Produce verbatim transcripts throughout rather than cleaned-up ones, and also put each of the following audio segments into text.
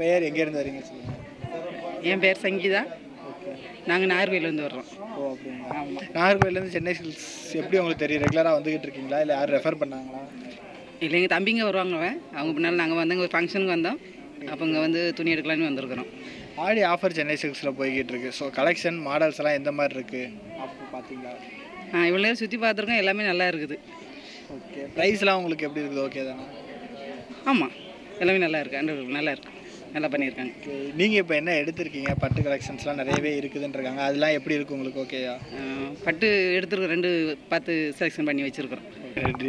பேர் எங்கேருந்து வரீங்க சொல்லுங்கள். என் பேர் சங்கீதா. நாங்கள் நாகர்கோயிலேருந்து வர்றோம். ஓ அப்படிங்களா? ஆமாம். நாகர்கோயிலேருந்து சென்னை சில்க்ஸ் எப்படி உங்களுக்கு தெரியும்? ரெகுலராக வந்துக்கிட்டு இருக்கீங்களா இல்லை யாரும் ரெஃபர் பண்ணாங்களா? இல்லை எங்கள் தம்பிங்க வருவாங்க, அவங்க பின்னால் நாங்கள் வந்து ஒரு ஃபங்க்ஷனுக்கு வந்தோம். அப்போ இங்கே வந்து துணி எடுக்கலான்னு வந்திருக்கிறோம். ஆடி ஆஃபர் சென்னை சில்க்ஸில் போய்கிட்டு இருக்கு. ஸோ கலெக்ஷன் மாடல்ஸ் எல்லாம் எந்த மாதிரி இருக்குது அப்போ பார்த்தீங்களா? ஆ இவ்வளோ நேரம் சுற்றி பார்த்துருக்கோம், எல்லாமே நல்லா இருக்குது. ஓகே. ப்ரைஸ்லாம் உங்களுக்கு எப்படி இருக்குது? ஓகே தானே? ஆமாம், எல்லாமே நல்லா இருக்குது. அண்ட் நல்லா இருக்குது, நல்லா பண்ணியிருக்காங்க. ஓகே. நீங்கள் இப்போ என்ன எடுத்திருக்கீங்க? பட்டு கலெக்ஷன்ஸ்லாம் நிறையவே இருக்குதுன்றாங்க, அதெல்லாம் எப்படி இருக்குது உங்களுக்கு? ஓகேயா? பட்டு எடுத்துருக்கோம், ரெண்டு பத்து செலெக்ஷன் பண்ணி வச்சுருக்குறோம். நன்றி.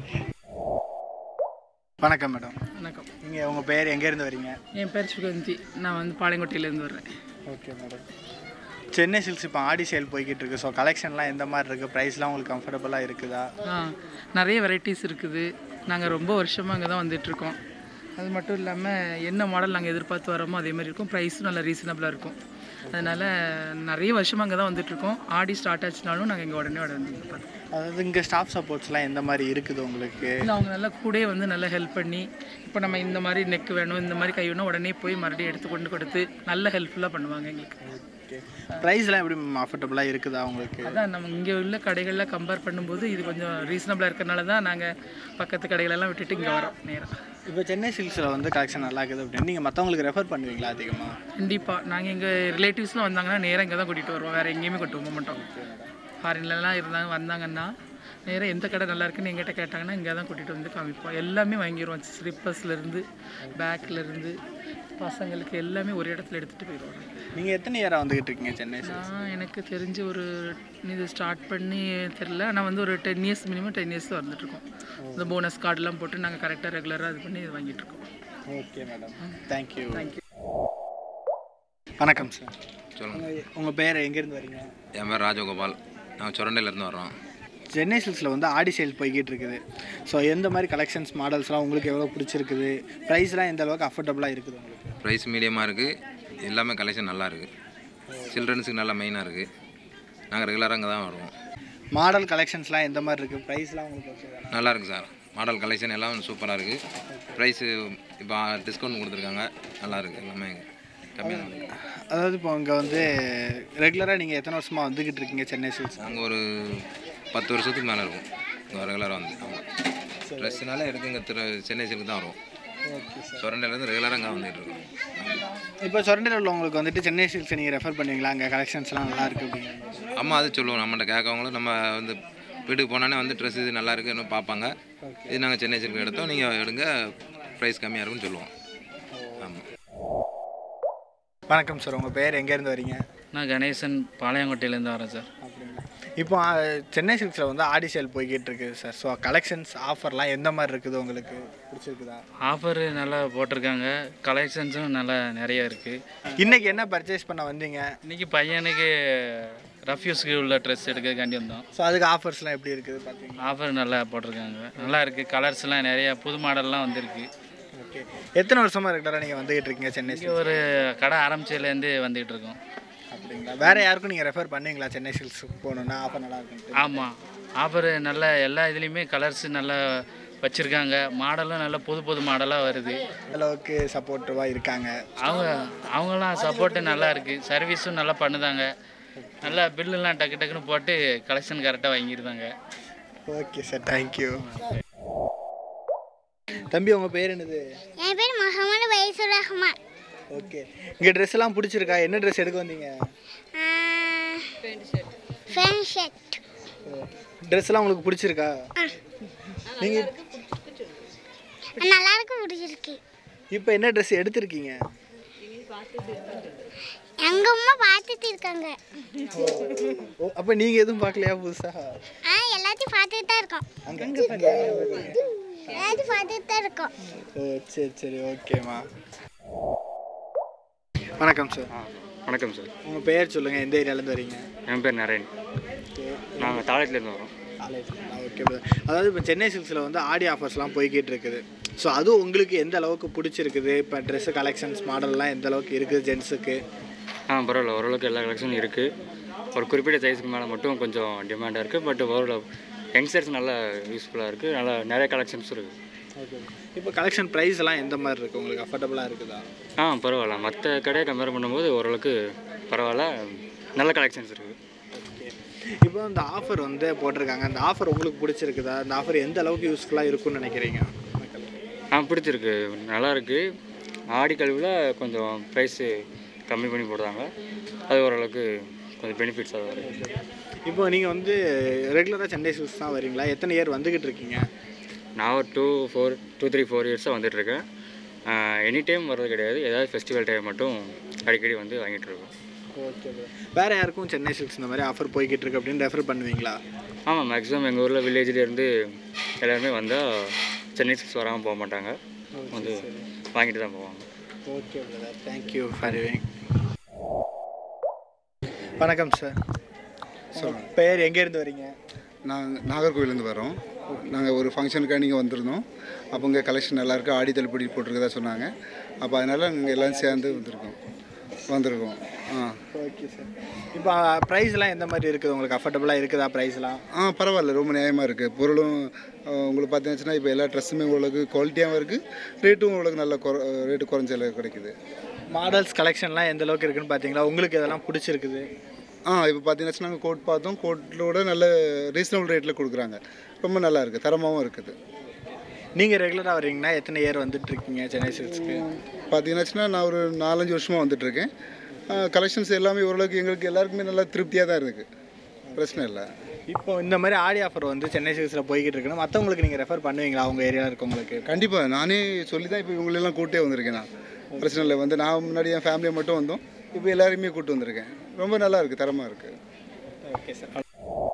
வணக்கம் மேடம். வணக்கம். நீங்கள் உங்கள் பேர் எங்கேருந்து வரீங்க? என் பேர் சுகந்தி. நான் வந்து பாளையங்கோட்டையிலேருந்து வர்றேன். Okay madam. சென்னை சில்க்ஸ் இப்போ ஆடி சேல் போய்கிட்டு இருக்குது. ஸோ கலெக்ஷன்லாம் எந்த மாதிரி இருக்குது? ப்ரைஸ்லாம் உங்களுக்கு கம்ஃபர்டபுளாக இருக்குதா? ஆ நிறைய வெரைட்டிஸ் இருக்குது. நாங்கள் ரொம்ப வருஷமாக அங்கே தான் வந்துட்டுருக்கோம். அது மட்டும் இல்லாமல் என்ன மாடல் நாங்கள் எதிர்பார்த்து வரோமோ அதே மாதிரி இருக்கும். ப்ரைஸும் நல்லா ரீசனபிளாக இருக்கும். அதனால் நிறைய வருஷமாக அங்கே தான் வந்துட்டுருக்கோம். ஆடி ஸ்டார்ட் ஆச்சுனாலும் நாங்கள் இங்கே உடனே உடனே வந்து பார்ப்போம். அதாவது இங்கே ஸ்டாஃப் சப்போர்ட்ஸ்லாம் எந்த மாதிரி இருக்குது உங்களுக்கு? இல்லை, அவங்க நல்லா கூட வந்து நல்லா ஹெல்ப் பண்ணி, இப்போ நம்ம இந்த மாதிரி நெக் வேணும், இந்த மாதிரி கை வேணும், உடனே போய் மறுபடியும் எடுத்து கொண்டு கொடுத்து நல்ல ஹெல்ப்ஃபுல்லாக பண்ணுவாங்க எங்களுக்கு. ஓகே. ப்ரைஸ்லாம் எப்படி அஃபோர்டபுளாக இருக்குதா உங்களுக்கு? அதான் நம்ம இங்கே உள்ள கடைகளில் கம்பேர் பண்ணும்போது இது கொஞ்சம் ரீசனபிளாக இருக்கிறனால தான் நாங்கள் பக்கத்து கடைகளெல்லாம் விட்டுட்டு இங்கே வரோம் நேராக. இப்போ சென்னை சில்க்ஸில் வந்து கலெக்ஷன் நல்லா இருக்குது அப்படின்னு நீங்கள் மற்றவங்களுக்கு ரெஃபர் பண்ணுவீங்களா அதிகமாக? கண்டிப்பாக. நாங்கள் எங்கள் ரிலேட்டிவ்ஸ்லாம் வந்தாங்கன்னா நேராக இங்கே தான் கூட்டிகிட்டு வருவோம், வேறு எங்கேயுமே கூட்டு போக மாட்டோம். ஃபாரின்லலாம் இருந்தாங்க வந்தாங்கன்னா நேராக எந்த கடை நல்லா இருக்குன்னு எங்கிட்ட கேட்டாங்கன்னா இங்கே தான் கூட்டிகிட்டு வந்து காமிப்போம். எல்லாமே வாங்கிடுவோம், ஸ்லிப்பர்ஸ்லேருந்து பேக்லேருந்து பசங்களுக்கு எல்லாமே ஒரு இடத்துல எடுத்துகிட்டு போயிடுவாங்க. நீங்கள் எத்தனை இயராக வந்துக்கிட்டு இருக்கீங்க சென்னை சில்க்ஸ்? நான் எனக்கு தெரிஞ்சு ஒரு இது ஸ்டார்ட் பண்ணி தெரில, ஆனால் வந்து ஒரு ten years minimum ten years வந்துட்டுருக்கோம். இந்த போனஸ் கார்டெலாம் போட்டு நாங்கள் கரெக்டாக ரெகுலராக இது பண்ணி இது வாங்கிட்டுருக்கோம். Okay madam, thank you. தேங்க்யூ. வணக்கம் சார். சொல்லுங்கள். உங்கள் பேர் எங்கேருந்து வரீங்க? என் பேர் ராஜகோபால். நாங்கள் சுரண்டையிலேருந்து வர்றோம். சென்னை சில்க்ஸில் வந்து ஆடி சேல் போய்கிட்டு இருக்குது. ஸோ எந்த மாதிரி கலெக்ஷன்ஸ் மாடல்ஸ்லாம் உங்களுக்கு எவ்வளோ பிடிச்சிருக்குது? ப்ரைஸ்லாம் எந்த அளவுக்கு அஃபோர்டபுளாக இருக்குது உங்களுக்கு? ப்ரைஸ் மீடியமாக இருக்குது, எல்லாமே கலெக்ஷன் நல்லா இருக்குது. சில்ட்ரன்ஸுக்கு நல்லா மெயினாக இருக்குது. நாங்கள் ரெகுலராக அங்கே தான் வருவோம். மாடல் கலெக்ஷன்ஸ்லாம் எந்த மாதிரி இருக்குது? ப்ரைஸ்லாம் உங்களுக்கு ஓகே தானே? நல்லா இருக்குது சார். மாடல் கலெக்ஷன் எல்லாம் சூப்பராக இருக்குது. ப்ரைஸு இப்போ டிஸ்கவுண்ட் கொடுத்துருக்காங்க, நல்லா இருக்குது. எல்லாமே கம்மியாக தான் இருக்குது. அதாவது இப்போ இங்கே வந்து ரெகுலராக நீங்கள் எத்தனை வருஷமாக வந்துக்கிட்டு இருக்கீங்க சென்னை சில்க்ஸ்? அங்கே ஒரு பத்து வருஷத்துக்கு மேலே இருக்கும் இங்கே ரெகுலராக வந்து. ஆமாம், ட்ரெஸ்ஸுனால எடுத்து இங்கே திரு சென்னை சில்க்கு தான் வரும். Okay sir. சுரண்டையிலேருந்து ரெகுலராக அங்கே வந்துட்டு இருக்கோம். இப்போ சுரண்டையில் உள்ளவங்களுக்கு வந்துட்டு சென்னை சில்க்ஸை நீங்கள் ரெஃபர் பண்ணுவீங்களா? அங்கே கலெக்ஷன்ஸ்லாம் நல்லா இருக்குது அப்படிங்கிற? ஆமாம், அது சொல்லுவோம். நம்மகிட்ட கேட்கவங்களும் நம்ம வந்து வீட்டுக்கு போனாலே வந்து ட்ரெஸ் இது நல்லா இருக்குன்னு பார்ப்பாங்க. இது நாங்கள் சென்னை சில்க் எடுத்தோம், நீங்கள் எடுங்க, ப்ரைஸ் கம்மியாக இருக்குன்னு சொல்லுவோம். ஆமாம். வணக்கம் சார். உங்கள் பேர் எங்கேருந்து வரீங்க? நான் கணேசன், பாளையங்கோட்டையிலேருந்து வரேன் சார். அப்படிங்களா? இப்போ சென்னை சில்க்ஸில் வந்து ஆடி சேல் போய்கிட்டு இருக்குது சார். ஸோ கலெக்ஷன்ஸ் ஆஃபர்லாம் எந்த மாதிரி இருக்குது உங்களுக்கு? பிடிச்சிருக்குதா? ஆஃபரு நல்லா போட்டிருக்காங்க, கலெக்ஷன்ஸும் நல்லா நிறைய இருக்குது. இன்றைக்கி என்ன பர்ச்சேஸ் பண்ண வந்தீங்க? இன்றைக்கி பையனுக்கு ரஃப்யூஸ்க்கு உள்ள ட்ரெஸ் எடுக்கிறதுக்காண்டி வந்தோம். ஸோ அதுக்கு ஆஃபர்ஸ்லாம் எப்படி இருக்குது பார்த்தீங்கன்னா? ஆஃபர் நல்லா போட்டிருக்காங்க, நல்லா இருக்குது. கலர்ஸ்லாம் நிறைய புது மாடல்லாம் வந்திருக்கு. ஓகே. எத்தனை வருஷமாக ரெகுலராக நீங்கள் வந்துக்கிட்டு இருக்கீங்க சென்னை இங்கே ஒரு கடை ஆரம்பிச்சதுலேருந்து வந்துகிட்டு இருக்கோம். அப்படிங்களா? வேறு யாருக்கும் நீங்கள் ரெஃபர் பண்ணீங்களா சென்னை சில்க்ஸுக்கு போகணுன்னா ஆஃபர் நல்லா இருக்குன்ட்டு? ஆமாம், ஆஃபர் நல்ல எல்லா இதுலேயுமே கலர்ஸ் நல்லா வச்சுருக்காங்க, மாடலும் நல்ல புது புது மாடலாக வருது. அளவுக்கு சப்போர்ட்டிவாக இருக்காங்க அவங்க அவங்களாம் சப்போர்ட்டு நல்லா இருக்குது, சர்வீஸும் நல்லா பண்ணுதாங்க. நல்லா பில்லுலாம் டக்கு டக்குன்னு போட்டு கலெக்ஷன் கரெக்டாக வாங்கிடுதாங்க. Okay sir, thank you. தம்பி, உங்கள் பேர் என்னது? என் பேர் முகமது பைசுர் ரஹ்மான். ஓகே. இங்கே ட்ரெஸ் எல்லாம் பிடிச்சிருக்கா? என்ன ட்ரெஸ் எடுக்க வந்தீங்க? Fan shirt. ட்ரெஸ் எல்லாம் உங்களுக்கு பிடிச்சிருக்கா? நீங்கள் நல்லா இருக்கு, பிடிச்சிருக்கு. இப்போ என்ன ட்ரெஸ் எடுத்திருக்கீங்க? எங்க அம்மா பார்த்துட்டு இருக்காங்க. ஓ, அப்போ நீங்கள் எதுவும் பார்க்கலையா புதுசா? ஆ, எல்லாத்தையும் பார்த்துட்டு தான் இருக்கோம். எல்லாத்தையும் பார்த்துட்டு தான் இருக்கோம். ஓ, சரி சரி, ஓகேம்மா. வணக்கம் சார். வணக்கம் சார். உங்கள் பேர் சொல்லுங்கள், எந்த ஏரியாலேருந்து வரீங்க? என் பேர் நரேன். நாங்கள் தாளையத்துலேருந்து வரோம். ஓகே. அதாவது இப்போ சென்னை சில்க்ஸில் வந்து ஆடி ஆஃபர்ஸ்லாம் போய்கிட்டு இருக்குது. ஸோ அதுவும் உங்களுக்கு எந்த அளவுக்கு பிடிச்சிருக்குது? இப்போ ட்ரெஸ்ஸு கலெக்ஷன்ஸ் மாடல்லாம் எந்த அளவுக்கு இருக்குது ஜென்ஸுக்கு? ஆ, பரவாயில்ல, ஓரளவுக்கு எல்லா கலெக்ஷனும் இருக்குது. ஒரு குறிப்பிட்ட சைஸுக்கு மேலே மட்டும் கொஞ்சம் டிமாண்டாக இருக்குது. பட் ஓரளவு யங்ஸ்டர்ஸ் நல்லா யூஸ்ஃபுல்லாக இருக்குது. நல்லா நிறைய கலெக்ஷன்ஸும் இருக்குது. ஓகே. இப்போ கலெக்ஷன் ப்ரைஸ் எல்லாம் எந்த மாதிரி இருக்குது, உங்களுக்கு அஃபோர்டபுளாக இருக்குதா? ஆ பரவாயில்ல, மற்ற கடையை கம்பேர் பண்ணும்போது ஓரளவுக்கு பரவாயில்ல, நல்ல கலெக்ஷன்ஸ் இருக்குது. ஓகே. இப்போ இந்த ஆஃபர் வந்து போட்டிருக்காங்க, அந்த ஆஃபர் உங்களுக்கு பிடிச்சிருக்குதா? அந்த ஆஃபர் எந்த அளவுக்கு யூஸ்ஃபுல்லாக இருக்கும்னு நினைக்கிறீங்க? ஆ பிடிச்சிருக்கு, நல்லா இருக்குது. ஆடி கழிவில் கொஞ்சம் ப்ரைஸு கம்மி பண்ணி போடுறாங்க, அது ஓரளவுக்கு கொஞ்சம் பெனிஃபிட்ஸாக தான் இருக்குது. இப்போ நீங்கள் வந்து ரெகுலராக சென்னை சில்க்ஸ் தான் வரீங்களா? எத்தனை இயர் வந்துக்கிட்டு இருக்கீங்க? நான் ஒரு two four two three four இயர்ஸாக வந்துட்டுருக்கேன். எனி டைம் வர்றது கிடையாது, ஏதாவது ஃபெஸ்டிவல் டைம் மட்டும் அடிக்கடி வந்து வாங்கிட்டு இருக்கோம். ஓகே. வேறு யாருக்கும் சென்னை சில்க்ஸ் இந்த மாதிரி ஆஃபர் போய்கிட்டு இருக்கு அப்படின்னு ரெஃபர் பண்ணுவீங்களா? ஆமாம், மேக்ஸிமம் எங்கள் ஊரில் வில்லேஜ்லேருந்து எல்லாருமே வந்தால் சென்னை சில்க்ஸ் வராமல் போக மாட்டாங்க, வந்து வாங்கிட்டு தான் போவாங்க. Okay brother, thank you for living. வணக்கம் சார். சொல்லுங்கள். பேர் எங்கேருந்து வரீங்க? நாங்கள் நாகர்கோவிலேருந்து வரோம். நாங்கள் ஒரு ஃபங்க்ஷனுக்காக நீங்கள் வந்திருந்தோம். அப்போ இங்கே கலெக்ஷன் நல்லாயிருக்கு, ஆடி தள்ளுபடி போட்டிருக்கதா சொன்னாங்க. அப்போ அதனால் நாங்கள் எல்லாம் சேர்ந்து வந்திருக்கோம் வந்திருக்கோம் ஆ ஓகே சார். இப்போ ப்ரைஸ்லாம் எந்த மாதிரி இருக்குது, உங்களுக்கு அஃபோர்டபுளாக இருக்குதா ப்ரைஸ்லாம்? ஆ பரவாயில்ல, ரொம்ப நியாயமாக இருக்குது. பொருளும் உங்களுக்கு பார்த்தீங்கன்னா இப்போ எல்லா ட்ரெஸ்ஸுமே ஓரளவுக்கு குவாலிட்டியாகவும் இருக்குது, ரேட்டும் ஓரளவுக்கு நல்ல குறை ரேட்டு குறைஞ்ச அளவுக்கு கிடைக்குது. மாடல்ஸ் கலெக்ஷன்லாம் எந்த அளவுக்கு இருக்குதுன்னு பார்த்தீங்களா? உங்களுக்கு இதெல்லாம் பிடிச்சிருக்குது? ஆ இப்போ பார்த்தீங்கன்னா நாங்கள் கோட் பார்த்தோம், கோட்டோட நல்ல ரீசனபிள் ரேட்டில் கொடுக்குறாங்க, ரொம்ப நல்லா இருக்குது, தரமாகவும் இருக்குது. நீங்கள் ரெகுலராக வரீங்கன்னா எத்தனை இயர் வந்துட்டுருக்கீங்க சென்னை சில்க்ஸ்க்கு? பார்த்தீங்கன்னாச்சுன்னா நான் ஒரு நாலஞ்சு வருஷமாக வந்துட்டுருக்கேன். கலெக்ஷன்ஸ் எல்லாமே ஓரளவுக்கு எங்களுக்கு எல்லாருக்குமே நல்லா திருப்தியாக தான் இருக்குது, பிரச்சனை இல்லை. இப்போ இந்த மாதிரி ஆடி ஆஃபர் வந்து சென்னை சில்க்ஸில் போய்கிட்டு இருக்குன்னு மற்றவங்களுக்கு நீங்கள் ரெஃபர் பண்ணுவீங்களா அவங்க ஏரியாவில் இருக்கவங்களுக்கு? கண்டிப்பாக, நானே சொல்லி தான் இப்போ இவங்களெல்லாம் கூட்டே வந்திருக்கேன். நான் பிரச்சனை இல்லை, வந்து நான் முன்னாடி என் ஃபேமிலியை மட்டும் வந்தோம், இப்போ எல்லாருமே கூப்பிட்டு வந்திருக்கேன். ரொம்ப நல்லா இருக்குது, தரமாக இருக்குது. Okay sir.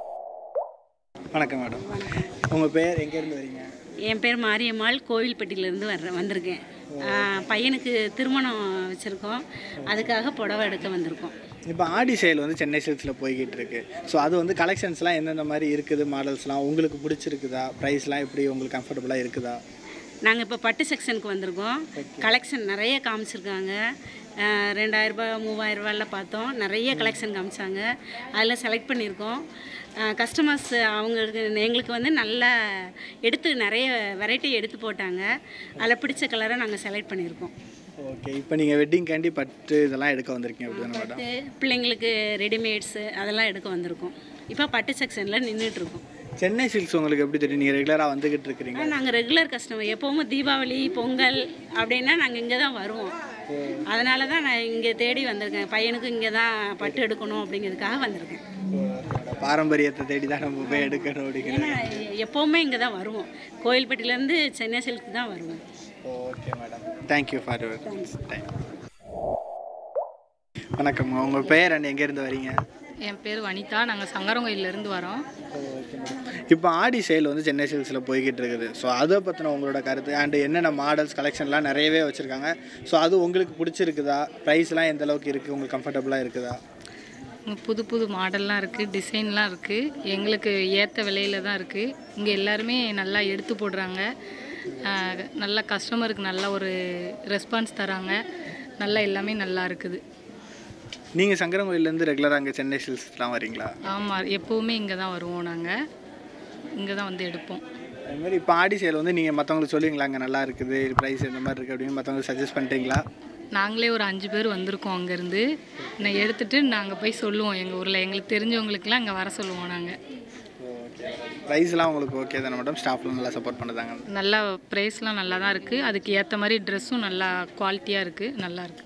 வணக்கம் மேடம். உங்கள் பேர் எங்கேருந்து வரீங்க? என் பேர் மாரியம்மாள், கோவில்பட்டியிலேருந்து வர்றேன் வந்திருக்கேன். பையனுக்கு திருமணம் வச்சுருக்கோம், அதுக்காக புடவை எடுக்க வந்திருக்கோம். இப்போ ஆடி சேல் வந்து சென்னை சில்க்ஸில் போய்கிட்டு இருக்கு. ஸோ அது வந்து கலெக்ஷன்ஸ்லாம் எந்தெந்த மாதிரி இருக்குது, மாடல்ஸ்லாம் உங்களுக்கு பிடிச்சிருக்குதா? ப்ரைஸ்லாம் எப்படி உங்களுக்கு கம்ஃபர்டபுளாக இருக்குதா? நாங்கள் இப்போ பட்டு செக்ஷனுக்கு வந்திருக்கோம். கலெக்ஷன் நிறைய காமிச்சிருக்காங்க. ரெண்டாயிரரூபா மூவாயிரரூபாயில் பார்த்தோம், நிறைய கலெக்ஷன் காமிச்சாங்க, அதில் செலக்ட் பண்ணியிருக்கோம். கஸ்டமர்ஸ் அவங்களுக்கு எங்களுக்கு வந்து நல்லா எடுத்து நிறைய வெரைட்டி எடுத்து போட்டாங்க, அதில் பிடிச்ச கலரை நாங்கள் செலக்ட் பண்ணியிருக்கோம். ஓகே. இப்போ நீங்கள் வெட்டிங் கேண்டி பட்டு இதெல்லாம் எடுக்க வந்திருக்கீங்க அப்படி தானே மேடம்? பட்டு பிள்ளைங்களுக்கு ரெடிமேட்ஸு அதெல்லாம் எடுக்க வந்திருக்கோம். இப்போ பட்டு செக்ஷனில் நின்றுட்டுருக்கோம். சென்னை சில்க்ஸ் உங்களுக்கு எப்படி தெரியும்? நீங்கள் ரெகுலராக வந்துக்கிட்டு இருக்கிறீங்க? நாங்கள் ரெகுலர் கஸ்டமர், எப்போவுமே தீபாவளி பொங்கல் அப்படின்னா நாங்கள் இங்கே தான் வருவோம். அதனால தான் நான் இங்கே தேடி வந்திருக்கேன். பையனுக்கு இங்கே தான் பட்டு எடுக்கணும் அப்படிங்கிறதுக்காக வந்திருக்கேன். பாரம்பரியத்தை தேடி தான் நம்ம போய் எடுக்கணும் அப்படிங்கிறது. ஏன்னா எப்போவுமே இங்கே தான் வருவோம், கோயில்பட்டியிலேருந்து சென்னை சில்க்கு தான் வருவோம். Okay madam, thank you for your time. வணக்கம், உங்கள் பேர் அண்ட் எங்கேருந்து வரீங்க? என் பேர் வனிதா, நாங்கள் சங்கரங்கோயிலேருந்து வரோம். இப்போ ஆடி சேல் வந்து சென்னை சில்க்ஸில் போய்கிட்டு இருக்குது. ஸோ அதை பற்றின உங்களோட கருத்து அண்டு என்னென்ன மாடல்ஸ் கலெக்ஷன்லாம் நிறையவே வச்சுருக்காங்க. ஸோ அது உங்களுக்கு பிடிச்சிருக்குதா? ப்ரைஸ்லாம் எந்த அளவுக்கு இருக்குது, உங்களுக்கு கம்ஃபர்டபுளாக இருக்குதா? புது புது மாடல்லாம் இருக்குது, டிசைன்லாம் இருக்குது, எங்களுக்கு ஏற்ற விலையில் தான் இருக்குது. இங்கே எல்லாருமே நல்லா எடுத்து போடுறாங்க, நல்லா கஸ்டமருக்கு நல்ல ஒரு ரெஸ்பான்ஸ் தராங்க, நல்லா எல்லாமே நல்லா இருக்குது. நீங்கள் சங்கரங்கோயிலேருந்து ரெகுலராக அங்கே சென்னை சில்க்ஸ்லாம் வரீங்களா? ஆமாம், எப்போவுமே இங்கே தான் வருவோம், நாங்கள் இங்கே தான் வந்து எடுப்போம். அதுமாதிரி இப்போ ஆடி சேல் வந்து நீங்கள் மற்றவங்களுக்கு சொல்லுவீங்களா அங்கே நல்லா இருக்குது, ப்ரைஸ் இந்த மாதிரி இருக்குது அப்படின்னு மற்றவங்களுக்கு சஜஸ்ட் பண்ணிட்டீங்களா? நாங்களே ஒரு அஞ்சு பேர் வந்திருக்கோம் அங்கேருந்து. நான் எடுத்துகிட்டு நாங்கள் போய் சொல்லுவோம், எங்கள் ஊரில் எங்களுக்கு தெரிஞ்சவங்களுக்குலாம் அங்கே வர சொல்லுவோம் நாங்கள். ஓகே. ப்ரைஸ்லாம் உங்களுக்கு ஓகே தானே மேடம்? ஸ்டாஃப்லாம் நல்லா சப்போர்ட் பண்ணுறாங்க? நல்லா ப்ரைஸ்லாம் நல்லா தான் இருக்குது, அதுக்கு ஏற்ற மாதிரி ட்ரெஸ்ஸும் நல்லா குவாலிட்டியாக இருக்குது, நல்லா இருக்குது.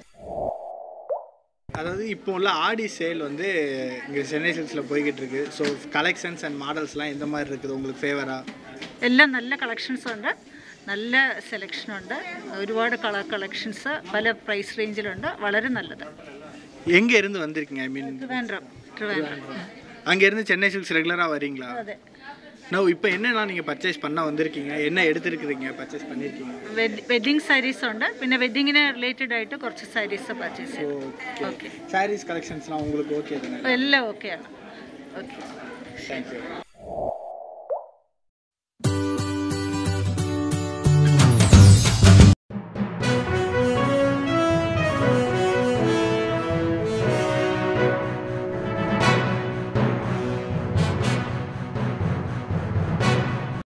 அதாவது இப்போ உள்ள ஆடி சேல் வந்து இங்கே சென்னை சில்க்ஸில் போய்கிட்டு இருக்கு. ஸோ கலெக்ஷன்ஸ் அண்ட் மாடல்ஸ்லாம் எந்த மாதிரி இருக்குது உங்களுக்கு ഫേവറാ? എല്ലാം നല്ല കളക്ഷൻസ് ഉണ്ട്, നല്ല സെലക്ഷൻ ഉണ്ട്, ഒരുപാട് കളർ കളക്ഷൻസ് പല പ്രൈസ് റേഞ്ചിലുണ്ട്, വളരെ നല്ലത്. எங்கே இருந்து வந்திருக்கீங்க? ஐ மீன் ട്രിവാൻഡ്രം. ട്രിവാൻഡ്രം. அங்கேருந்து சென்னை சில்க்ஸ் ரெகுலராக வரீங்களா? അതെ. நோ இப்போ என்னெல்லாம் நீங்கள் பர்ச்சேஸ் பண்ண வந்திருக்கீங்க, என்ன എടുത്തിരിக்கிறீங்க, പർച്ചേസ് பண்ணியிருக்கீங்க? വെഡിങ് സാരീസ് ഉണ്ട്, പിന്നെ വെഡിങ്ങിന് റിലേറ്റഡ് ആയിട്ട് കുറച്ച് സാരീസ് പർച്ചേസ് ചെയ്തു. ஓகே. சாரீஸ் கலெக்ஷன்ஸ்லாம் உங்களுக்கு ஓகே தானே? എല്ലാം ഓക്കെയാണ്. Okay, thank you.